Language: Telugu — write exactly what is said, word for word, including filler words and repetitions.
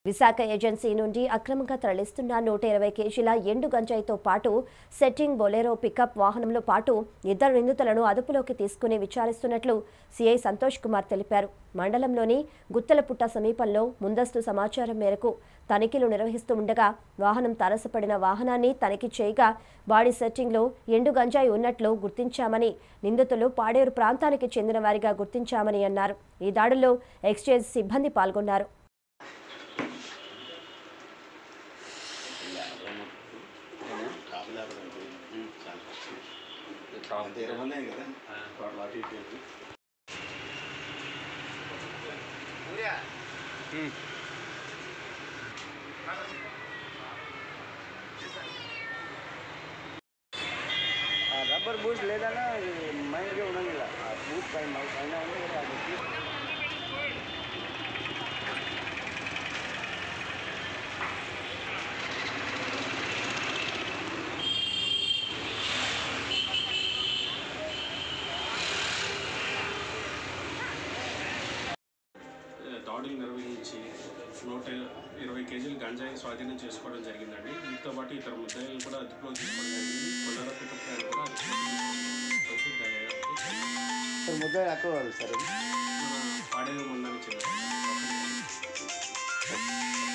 విశాఖ ఏజెన్సీ నుండి అక్రమంగా తరలిస్తున్న నూట ఇరవై కేజీల ఎండు గంజాయితో పాటు సెట్టింగ్ బొలెరో పికప్ వాహనంలో పాటు ఇద్దరు నిందితులను అదుపులోకి తీసుకుని విచారిస్తున్నట్లు సీఐ సంతోష్ కుమార్ తెలిపారు. మండలంలోని గుత్తలపుట్ట సమీపంలో ముందస్తు సమాచారం మేరకు తనిఖీలు నిర్వహిస్తూ ఉండగా వాహనం తారసపడిన వాహనాన్ని తనిఖీ చేయగా బాడీ సెట్టింగ్లో ఎండు గంజాయి ఉన్నట్లు గుర్తించామని, నిందితులు పాడేరు ప్రాంతానికి చెందిన వారిగా గుర్తించామని అన్నారు. ఈ దాడుల్లో ఎక్స్చేంజ్ సిబ్బంది పాల్గొన్నారు. రబ్బర్ బూట్ లేదన్నా మైండ్గా ఉండదు. ఆ బూట్ పైన పైన దాడులు నిర్వహించి నూట ఇరవై కేజీలు గంజాయి స్వాధీనం చేసుకోవడం జరిగిందండి. వీటితో పాటు ఇతర ముద్దాయిలు కూడా అదుపులో తీసుకోవడం జరిగింది. కొల్లార పికప్ వ్యాన్ కూడా ముద్దాయి అక్కడ సార్ పాడేరు మండలానికి చెందిన